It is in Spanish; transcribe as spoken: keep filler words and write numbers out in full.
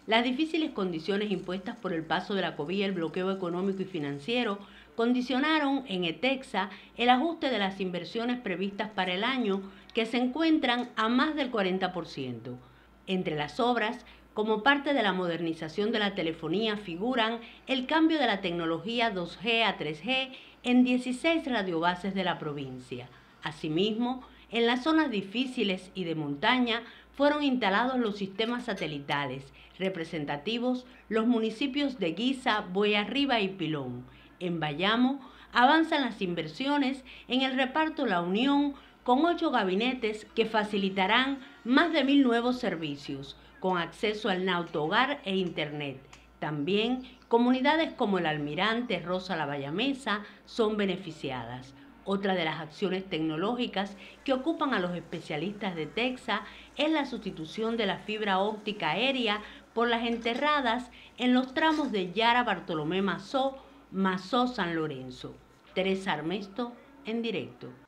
Las difíciles condiciones impuestas por el paso de la COVID y el bloqueo económico y financiero condicionaron en ETEXA el ajuste de las inversiones previstas para el año, que se encuentran a más del cuarenta por ciento. Entre las obras, como parte de la modernización de la telefonía, figuran el cambio de la tecnología dos G a tres G en dieciséis radiobases de la provincia. Asimismo, en las zonas difíciles y de montaña fueron instalados los sistemas satelitales representativos los municipios de Guisa, Boyarriba y Pilón. En Bayamo avanzan las inversiones en el reparto La Unión con ocho gabinetes que facilitarán más de mil nuevos servicios, con acceso al Nautohogar e Internet. También comunidades como el Almirante, Rosa la Bayamesa son beneficiadas. Otra de las acciones tecnológicas que ocupan a los especialistas de ETEXA es la sustitución de la fibra óptica aérea por las enterradas en los tramos de Yara Bartolomé Mazó, Mazó San Lorenzo. Teresa Armesto, en directo.